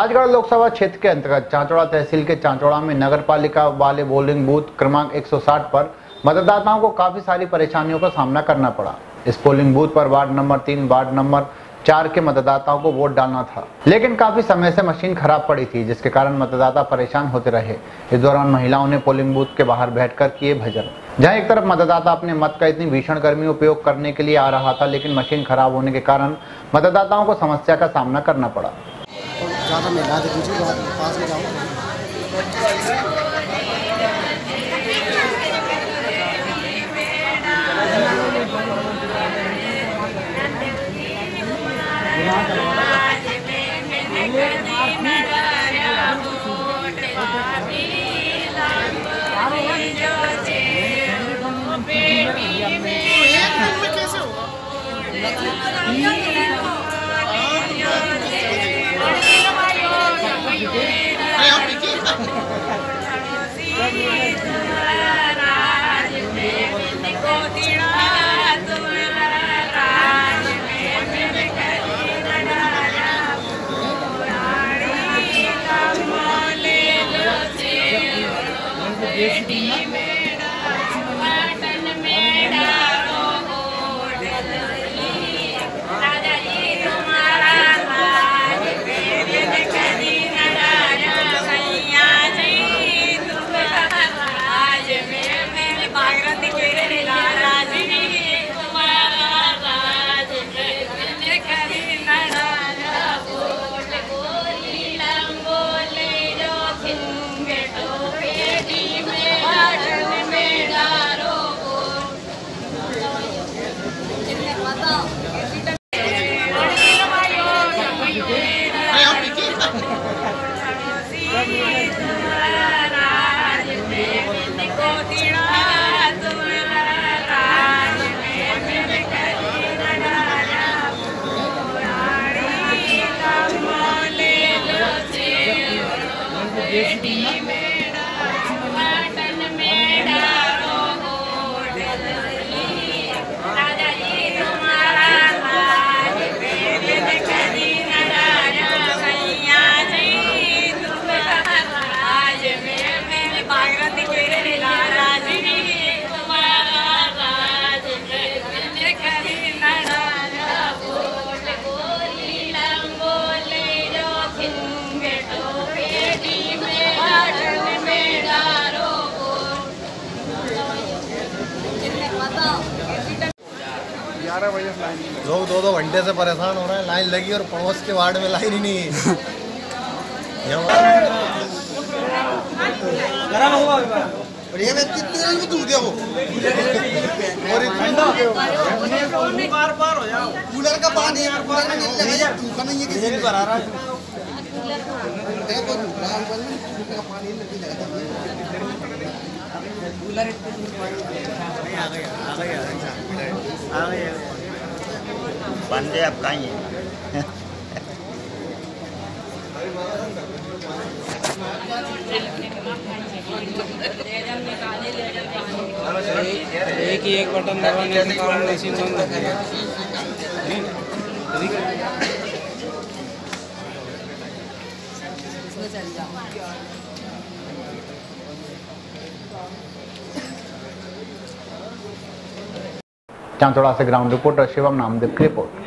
राजगढ़ लोकसभा क्षेत्र के अंतर्गत चांचौड़ा तहसील के चांचौड़ा में नगर पालिका वाले पोलिंग बूथ क्रमांक 160 पर मतदाताओं को काफी सारी परेशानियों का सामना करना पड़ा। इस पोलिंग बूथ पर वार्ड नंबर 3, वार्ड नंबर 4 के मतदाताओं को वोट डालना था, लेकिन काफी समय से मशीन खराब पड़ी थी, जिसके कारण मतदाता परेशान होते रहे। इस दौरान महिलाओं ने पोलिंग बूथ के बाहर बैठकर किए भजन। जहां एक तरफ मतदाता अपने मत का इतनी भीषण गर्मी उपयोग करने के लिए आ रहा था, लेकिन मशीन खराब होने के कारण मतदाताओं को समस्या का सामना करना पड़ा। लोग 2-2 घंटे से परेशान हो रहे हैं, लाइन लगी और पड़ोस के वार्ड में लाइन ही नहीं है। ये कितनी देर में दूध है वो और ठंडा बार हो जाओ। कूलर का पानी है, सूखा नहीं है, किसी ने भरा रहा है। बंदे अब कहीं हैं। एक ही एक बटन दबाने के कारण मशीन बंद है। चांचौड़ा से ग्राउंड रिपोर्टर शिवम नामदेव की रिपोर्ट।